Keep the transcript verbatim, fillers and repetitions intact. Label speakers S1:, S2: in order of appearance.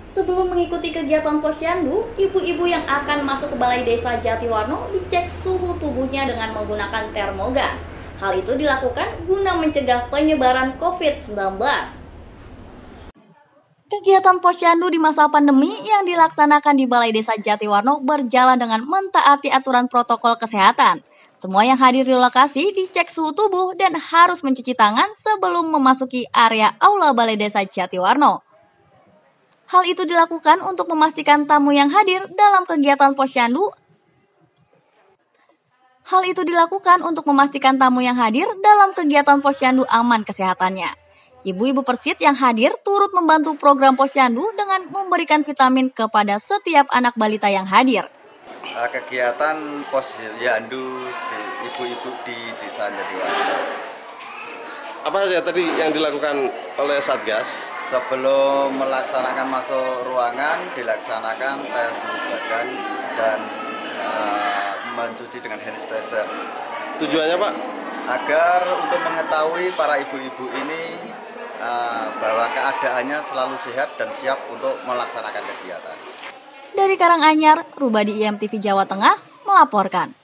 S1: Sebelum mengikuti kegiatan posyandu, ibu-ibu yang akan masuk ke Balai Desa Jatiwarno dicek suhu tubuhnya dengan menggunakan termogan. Hal itu dilakukan guna mencegah penyebaran covid sembilan belas. Kegiatan posyandu di masa pandemi yang dilaksanakan di Balai Desa Jatiwarno berjalan dengan mentaati aturan protokol kesehatan. Semua yang hadir di lokasi dicek suhu tubuh dan harus mencuci tangan sebelum memasuki area aula Balai Desa Jatiwarno. Hal itu dilakukan untuk memastikan tamu yang hadir dalam kegiatan posyandu. Hal itu dilakukan untuk memastikan tamu yang hadir dalam kegiatan posyandu aman kesehatannya. Ibu-ibu Persit yang hadir turut membantu program posyandu dengan memberikan vitamin kepada setiap anak balita yang hadir.
S2: Kegiatan posyandu di ibu-ibu di Desa Jatiwarno.
S3: Apa saja tadi yang dilakukan oleh Satgas?
S2: Sebelum melaksanakan masuk ruangan, dilaksanakan tes suhu badan dan uh, mencuci dengan hand sanitizer.
S3: Tujuannya, Pak?
S2: Agar untuk mengetahui para ibu-ibu ini uh, bahwa keadaannya selalu sehat dan siap untuk melaksanakan kegiatan.
S1: Dari Karanganyar, Rubadi I M T V Jawa Tengah melaporkan.